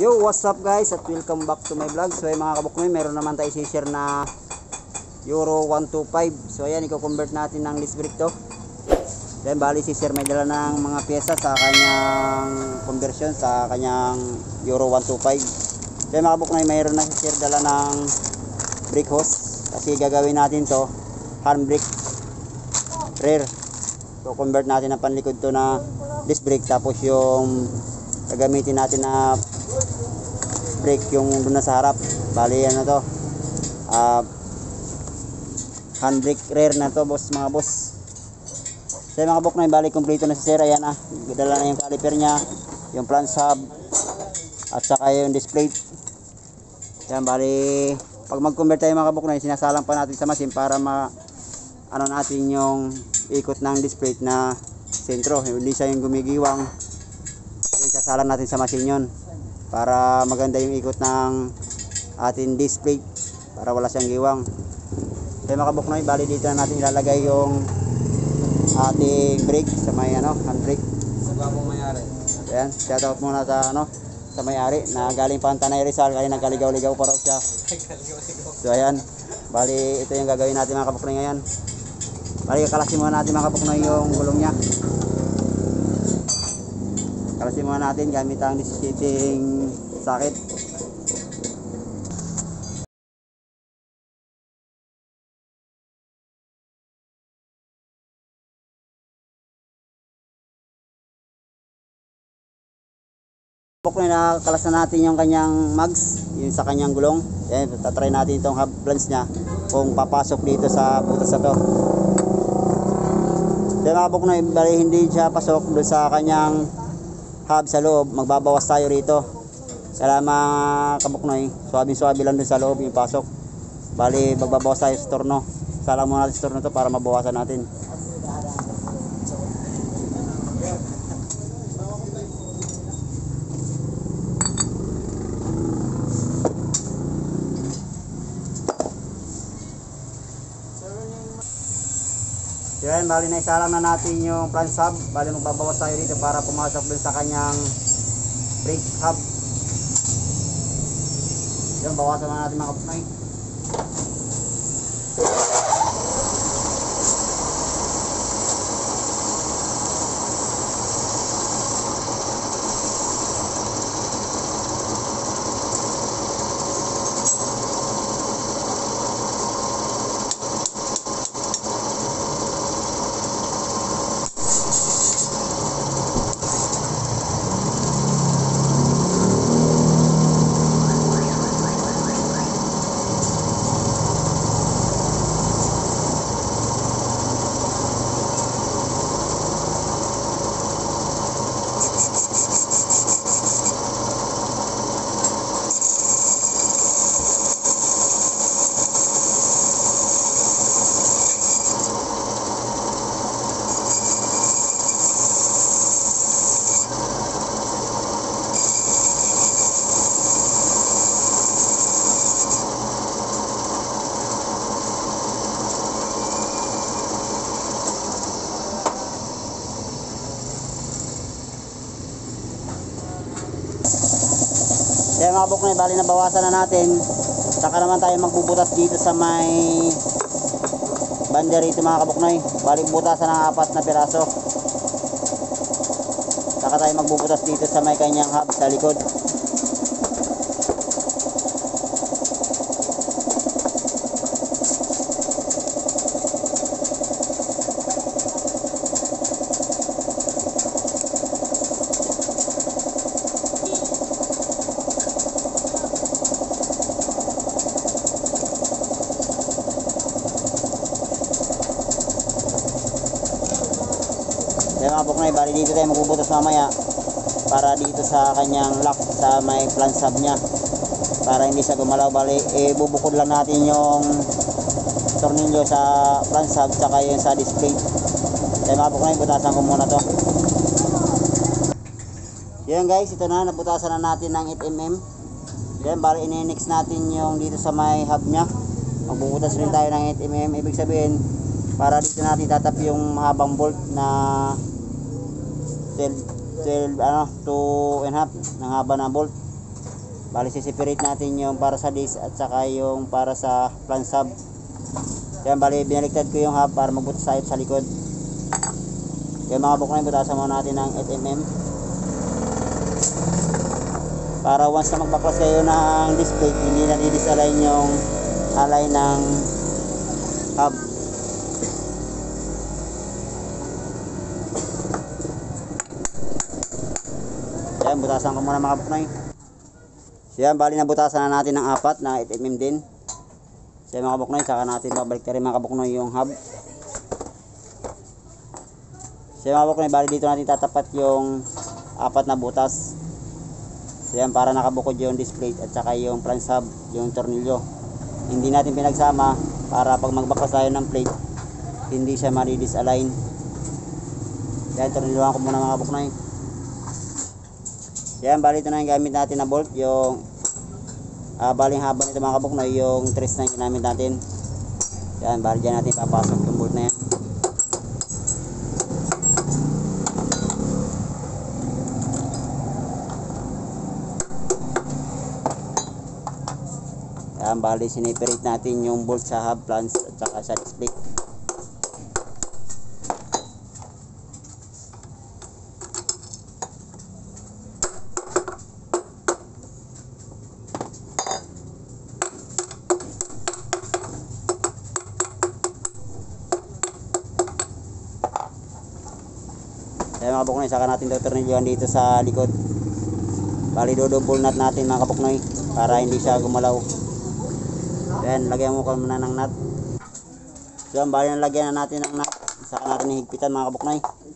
Yo, what's up guys at welcome back to my vlog. So ay mga kabuknoy, meron naman tayo i-share na Euro 125. So ayan, i-convert natin ng disc brake to. Then bali si sir may dala ng mga pyesa sa kanyang conversion sa kanyang Euro 125. Then mga kabuknoy, mayroon na si sir dala ng brake hose. Kasi gagawin natin to handbrake rear. So convert natin ng panlikod to na disc brake, tapos yung gagamitin natin na brake yung doon na sa harap. Bali ano to, handbrake rear na to boss, mga boss. So mga kabuknoy, bali kompleto na si sir. Ayan na, dala na yung caliper nya, yung flange hub at saka yung disc plate. Yan, bali pag mag-convert tayo mga kabuknoy, sinasalang pa natin sa machine para ano natin yung ikot ng disc plate na sentro, hindi siya yung gumigiwang. Sasalang natin sa machine yun para maganda yung ikot ng ating disc plate, para wala siyang giwang. Kaya mga kabuknoy, bali dito na natin ilalagay yung ating brake sa may handbrake. Sa bagong mayari. Ayan, shoutout muna sa sa may-ari na galing pa ang Tanay Rizal, kaya nagkaligaw-ligaw pa raw siya. So ayan, bali ito yung gagawin natin mga kabuknoy ngayon. Bali kakalasin muna natin mga kabuknoy yung gulong nya. Kalasin muna natin gamit ang disseating socket. Kabuknoy, na kalas na natin yung kanyang mags, yung sa kanyang gulong. Yan, tatry natin itong hub flange nya kung papasok dito sa butas na to. Kaya mga kabuknoy, bali hindi siya pasok doon sa kanyang hub sa loob. Magbabawas tayo rito. Kaya mga kabuknoy, suwabi-suwabi lang doon sa loob yung pasok. Bali magbabawas tayo sa torno. Salang muna natin sa torno to para mabawasan natin. Yan, bali na isalang na natin yung flange hub. Bali magbabawas tayo dito para pumasok dun sa kanyang brake hub. Yan, bawasan na natin mga kabuknoy. Kaya mga kabuknoy, bali na bawasan na natin. Saka naman tayo magbubutas dito sa may banda rito mga kabuknoy. Bali butasan ng 4 na piraso. Saka tayo magbubutas dito sa may kanyang hub sa likod. Kaya mga kabuknoy, bali dito tayo magbubutas mamaya para dito sa kanyang lock sa may flange hub nya, para hindi siya gumalaw. Bali bubukod lang natin yung tornilyo sa flange hub saka yung sa disc plate. Kaya mga kabuknoy, butasan ko muna to. Yan guys, ito na, nabutasan na natin ng 8mm. Yan, bali ini-next natin yung dito sa may hub nya. Magbubutas rin tayo ng 8mm. Ibig sabihin, para dito natin tatap yung mahabang bolt na 2.5 ng haba na bolt. Bali separate natin yung para sa disc at saka yung para sa flange hub. Yan, bali binaliktad ko yung hub para magbutas tayo sa likod. Kaya mga kabuknoy, butasan muna natin ng 8mm para once na magbaklas kayo ng disc plate, hindi na disalign yung alay ng hub. Yan, butasan ko muna mga kabuknoy. So yan, bali na butasan na natin ng 4 na 8mm din. So yan mga kabuknoy, saka natin babalik rin mga kabuknoy yung hub. So yan mga kabuknoy, bali dito natin tatapat yung 4 na butas. So yan, para nakabukod yung disc plate at saka yung flange hub, yung tornilyo. Hindi natin pinagsama para pag magbaklas tayo ng plate, hindi siya ma-disalign. Yan, tornilyohan ko muna mga kabuknoy. Yan, bali ito na yung gamit natin na bolt, yung baling haba nito mga kabuknoy, yung tres na yung ginamit natin. Yan, bali dyan natin papasok yung bolt na yan. Yan, bali sineperate natin yung bolt sa hub, flange at saka sa disc plate. Kaya mga kabuknoy, saka natin tornilyohan dito sa likod. Bali double nut natin mga kabuknoy para hindi siya gumalaw. Yan, lagyan mo ko muna ng nut. So yan, bali nalagyan na natin ng nut, saka natin higpitan mga kabuknoy.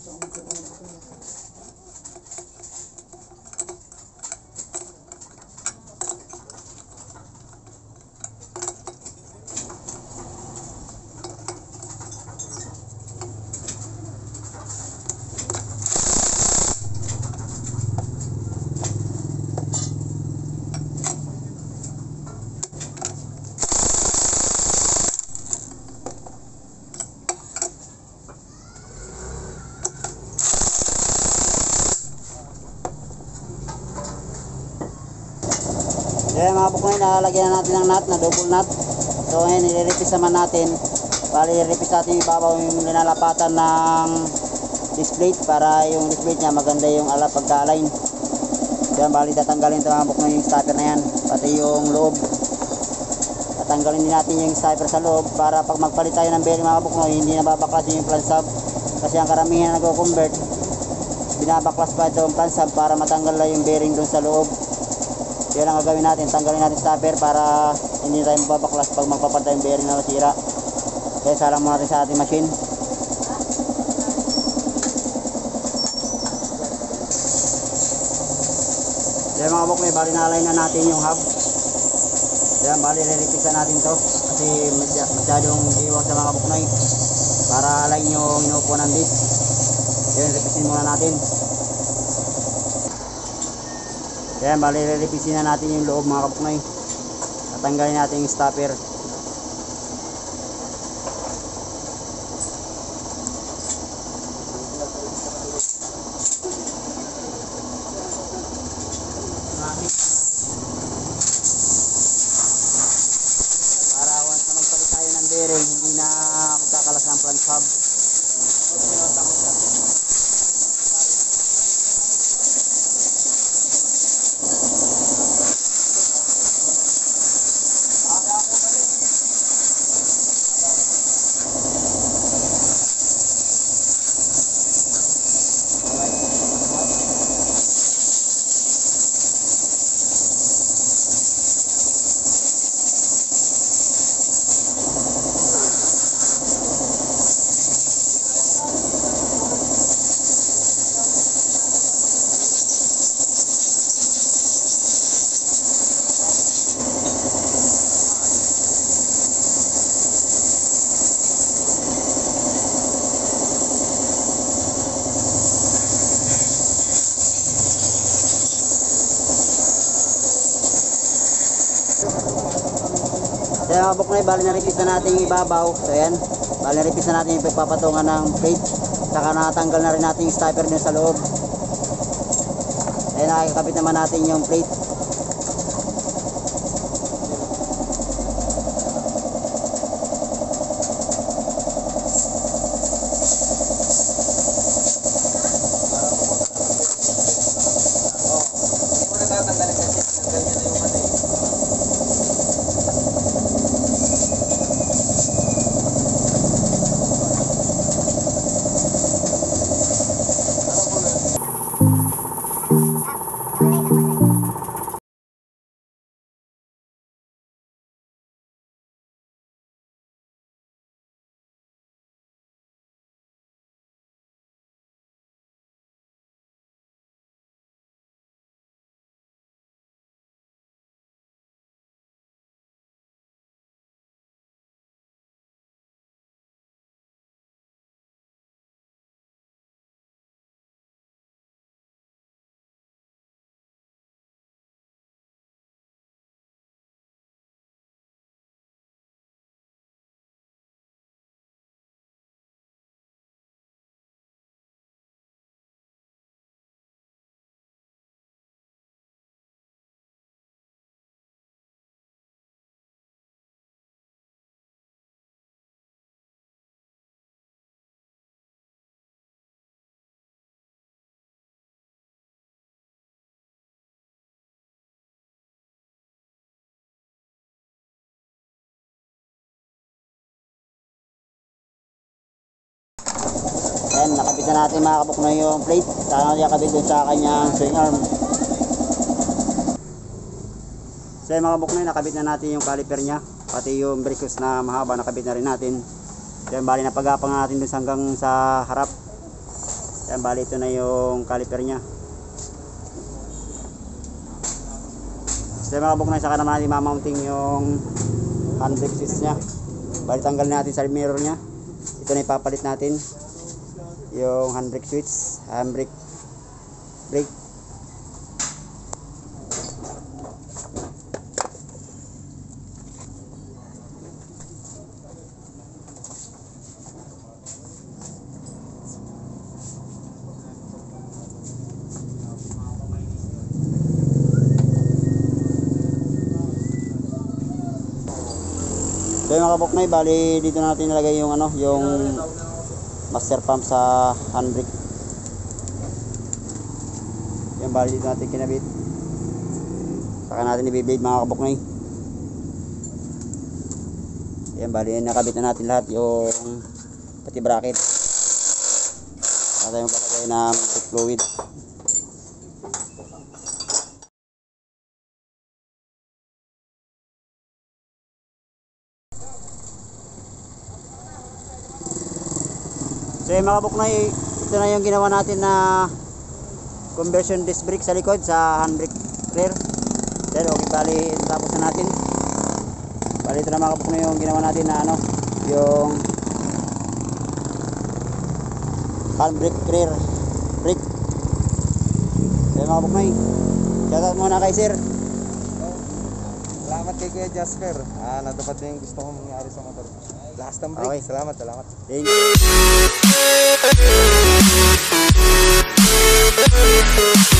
Yan mga kabuknoy, nalalagyan na natin ng nut na double nut. So ngayon, nilirepis naman natin. Bali, nilirepis natin yung ibabaw yung linalapatan ng disc plate para yung disc plate niya maganda yung pagka-align. Yan, bali tatanggalin ito mga kabuknoy yung stopper na yan, pati yung loob. Tatanggalin din natin yung stopper sa loob para pag magpalit tayo ng bearing mga kabuknoy, hindi nababaklas yung flange hub. Kasi ang karamihan na nagko-convert, binabaklas pa ito yung flange hub para matanggal lang yung bearing dun sa loob. Yan ang gagawin natin, tanggalin natin stopper para hindi tayo mababaklas pag magpapalit yung bearing na masira. Kaya salang muna natin sa ating machine. Yan mga kabuknoy, bali na-align na natin yung hub. Yan, bali re-repisan natin to kasi masyadong iwag sa mga kabuknoy para align yung inuupo ng disc. Yan, repisin muna natin. Yan, bali re-repisin na natin yung loob mga kabuknoy. Tatanggalin natin yung stopper. Para once na magpalit tayo ng bearing, hindi na magkakalas ng flange hub. Kaya mga kabuknoy, bali na-repeat na natin yung ibabaw. So yan, bali na-repeat na natin yung pagpapatungan ng plate. Saka natanggal na rin natin yung stopper din sa loob. Ayan, nakikabit naman natin yung plate. nakabit na natin mga kabuknoy yung plate. Saka natin nakabit doon sa kanyang swing arm. So yung mga kabuknoy, nakabit na natin yung caliper nya. Pati yung brake shoes na mahaba, nakabit na rin natin. Yan, bali napagapang natin doon hanggang sa harap. Yan, bali ito na yung caliper nya. So mga kabuknoy, saka naman natin mamounting yung handbrake switch nya. Bali tanggal natin sa mirror nya. Ito na ipapalit natin yung handbrake switch, handbrake brake. So yung mga kabuknoy, bali dito natin nilagay yung ano, yung master pump sa handbrake. Yan, bali dito natin kinabit. Saka natin i-blade mga kabuknoy. Yan, bali nakabit na natin lahat yung pati bracket. Saka yung palagay na brake fluid. So yung mga kabuknoy, ito na yung ginawa natin na conversion disc brake sa likod sa handbrake rear. Then okay, bali tapos na natin. Bali ito na mga kabuknoy yung ginawa natin na ano, yung handbrake rear brake. So yung mga kabuknoy, shoutout muna kay sir. Salamat kay Kuya Jasper. Natupad na yung gusto kong mangyari sa motor. Last time break. Okay. Salamat. Thank you.